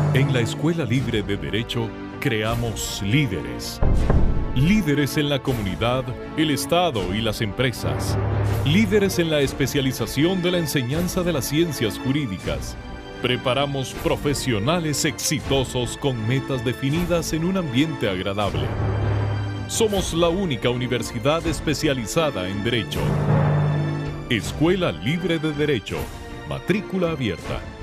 En la Escuela Libre de Derecho creamos líderes. Líderes en la comunidad, el Estado y las empresas. Líderes en la especialización de la enseñanza de las ciencias jurídicas. Preparamos profesionales exitosos con metas definidas en un ambiente agradable. Somos la única universidad especializada en Derecho. Escuela Libre de Derecho. Matrícula abierta.